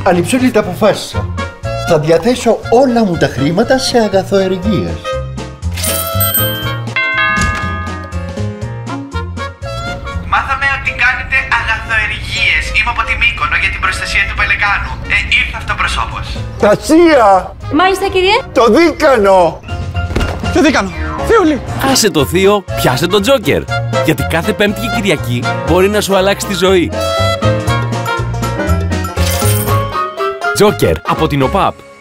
Ανυψόλυτα αποφάσισα. Θα διαθέσω όλα μου τα χρήματα σε αγαθοεργίες. Μάθαμε ότι κάνετε αγαθοεργίες. Είμαι από τη Μύκονο για την προστασία του Πελεκάνου. Ήρθε αυτοπροσώπος. Τασία! Μάλιστα, κύριε. Το Δίκανο! Ποιο Δίκανο? Θεούλη! Άσε το θείο, πιάσε τον Τζόκερ. Γιατί κάθε Πέμπτη και Κυριακή μπορεί να σου αλλάξει τη ζωή. Τζόκερ από την ΟΠΑΠ.